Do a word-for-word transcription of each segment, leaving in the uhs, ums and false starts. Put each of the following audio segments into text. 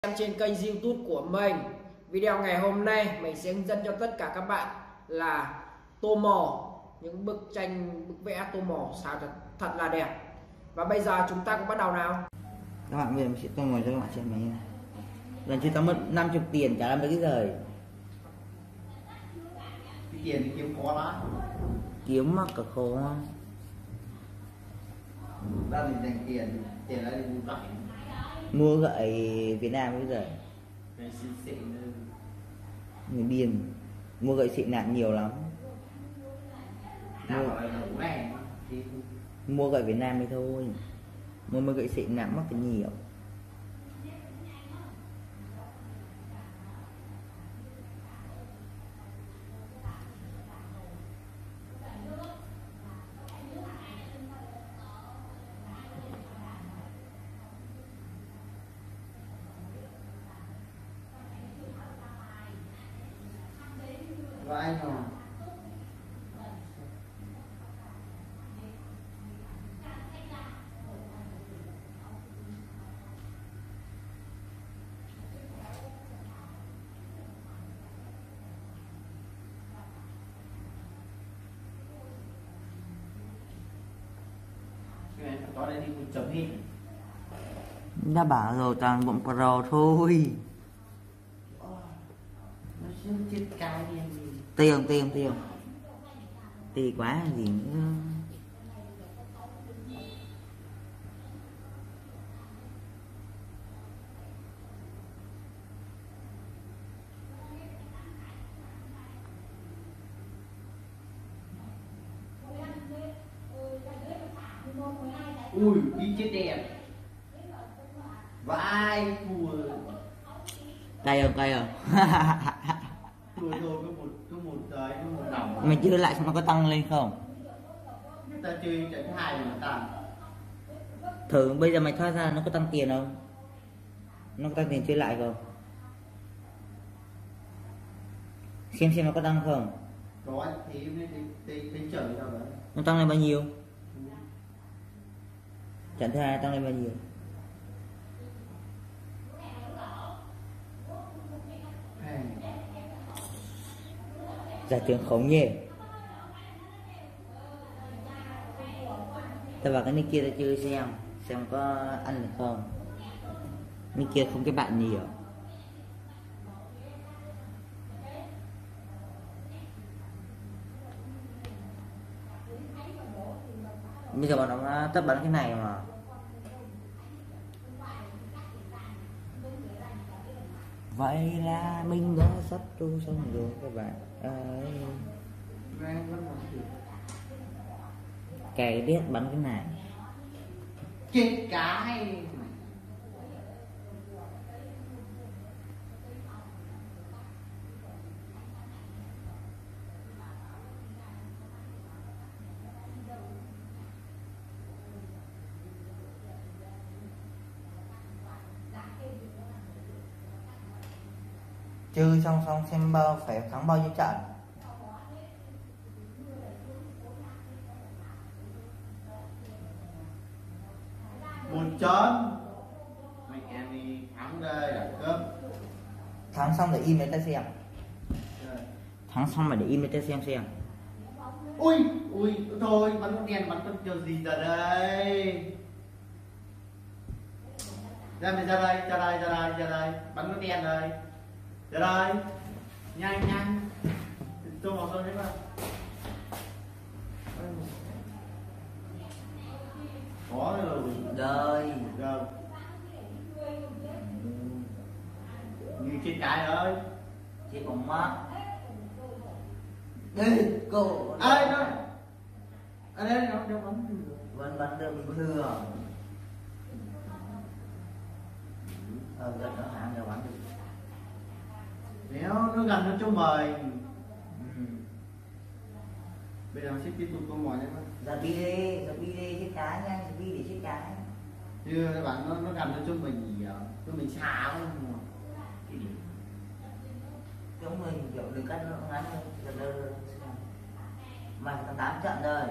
Em trên kênh YouTube của mình. Video ngày hôm nay mình sẽ hướng dẫn cho tất cả các bạn là tô màu những bức tranh bức vẽ tô màu sao thật, thật là đẹp. Và bây giờ chúng ta cũng bắt đầu nào. Các bạn bây giờ mình sẽ tô màu cho các bạn xem này. Lần trước tao mất năm mươi tiền trả làm mấy cái rời. Cái tiền thì kiếm khó lắm. Kiếm mắc cả khó. Ra mình dành tiền, tiền lại đi mua gậy. Mua gậy Việt Nam bây giờ. Gậy xịn xịn hơn. Người điên. Mua gậy xịn nạn nhiều lắm. Nào bảo là đủ này thì Mua gậy Việt Nam thì thôi. Mua mua gậy xịn nặng mắc cái nhiều. và anh rồi. Có đây đi chấm hình. Đã bảo rồi toàn bọn pro thôi. Nó chưa chết cái đi em gì. Tiền tiền tiền. Tì quá gì nữa. Ui, đi chết đẹp. Vai thua. Cay không cay không? Thua thôi, có một có một tới có một đồng. Mày chơi lại xem nó có tăng lên không? Ta chơi trận thứ hai mà tăng. Thử bây giờ mày thoát ra nó có tăng tiền không? Nó có tăng tiền chơi lại không? Xem xem nó có tăng không? Có thì em tính tính tính trở sao đấy. Nó tăng lên bao nhiêu? Trận thứ hai tăng lên bao nhiêu? Giải thưởng khống nhỉ. Ta vào cái nick kia ta chơi xem xem có ăn được không. Nick kia không cái bạn nhiều. Bây giờ bọn nó tất bắn cái này mà. Vậy là mình đã sắp tu xong rồi các bạn ơi. Cái biết bắn cái này. Chết cái. Chơi xong xong xem bao phải thắng bao nhiêu trận. Một chấm. Mấy em đi thắng đây là cướp. Thắng xong để im để ta xem. Thắng xong mà để im để ta xem xem. Ui, ui, thôi bắn con đèn bắn con kiểu gì ra đây. Ra mày ra đây, ra đây, ra đây, ra đây, bắn con đèn đây. Ra đây. Nhanh nhanh. Tôi vào rồi đấy mà. Có rồi. Rồi. Rồi. Như chết cái ơi. Chết bóng mắt. Đi cô. Ai đó. Ở đây nó nó bắn Vẫn bắn được bình thường. Ờ gần nó hạng đều bắn được. Nếu nó gần nó cho mời. Ừ. Bây giờ sẽ tiếp tục câu hỏi đấy mà. Giờ đi đi, giờ đi đi chết cái nhanh, giờ đi để chết cái. Chứ các bạn nó nó gần nó cho mình gì à? Cho mình xả không? Cái gì? Chúng mình kiểu đừng cắt nó ngắn hơn, giờ đơ. Mày phải tám trận rồi.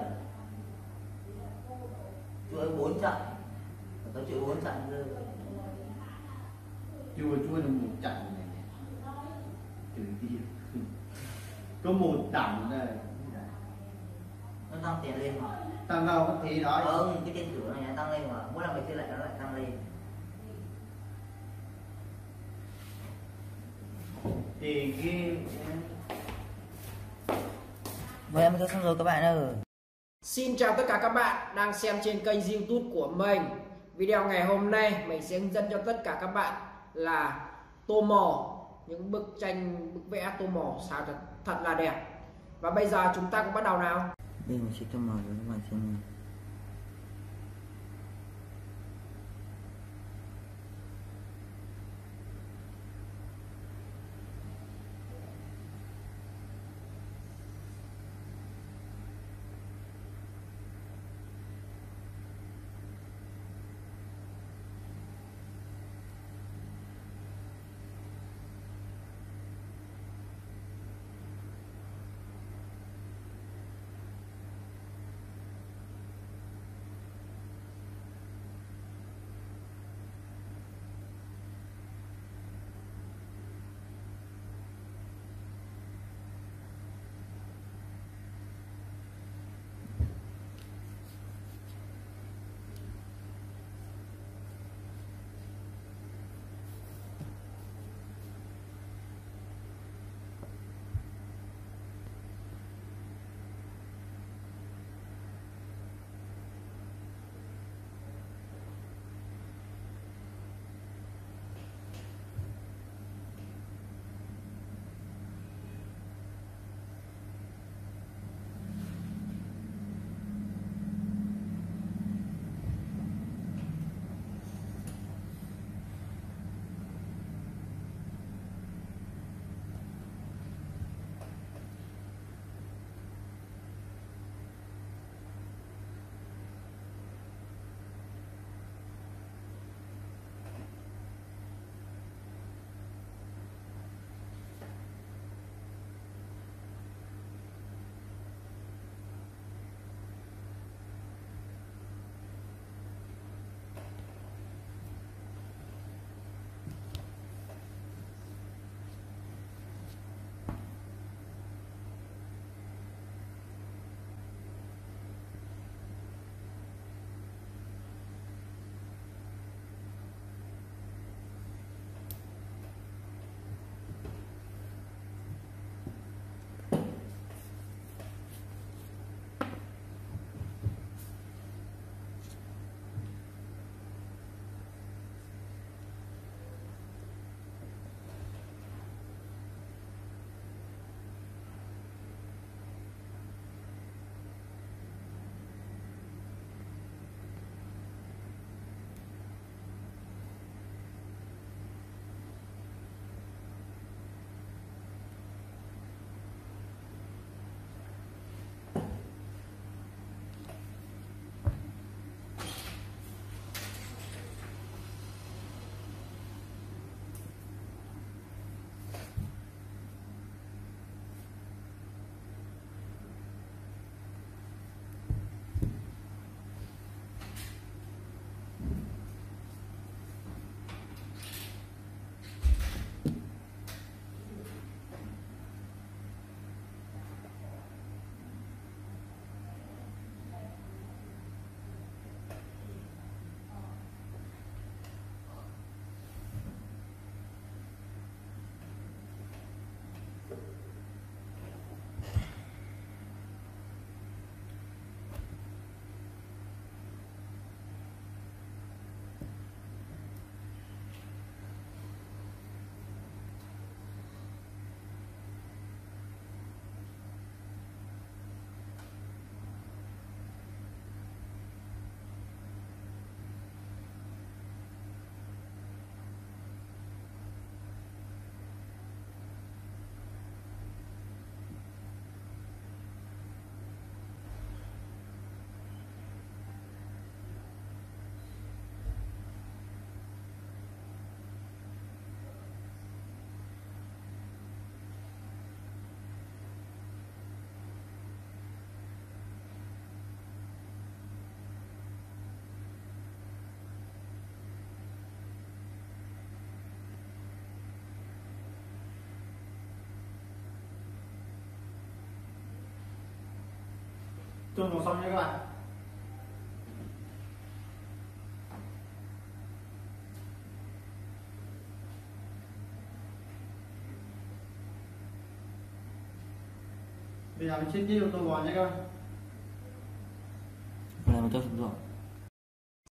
Chuỗi bốn trận. Tao chịu bốn trận rồi. chua chua là một chặn này này chữ kia có một đẳng này nó tăng tiền lên mà tăng đâu có thì đó ừ, cái tiền thưởng này tăng lên mà mỗi lần mình chơi lại nó lại tăng lên thì cái vậy em tôi xong rồi các bạn ơi. Xin chào tất cả các bạn đang xem trên kênh YouTube của mình. Video ngày hôm nay mình sẽ hướng dẫn cho tất cả các bạn là tô màu, những bức tranh bức vẽ tô màu sao thật, thật là đẹp. Và bây giờ chúng ta cũng bắt đầu nào. Đây mình sẽ tô màu cho các bạn xem. Chôn vào xong nha các bạn. Bây giờ mình chiên tí ô tô bò nha các bạn. Này mình cho xuống rồi.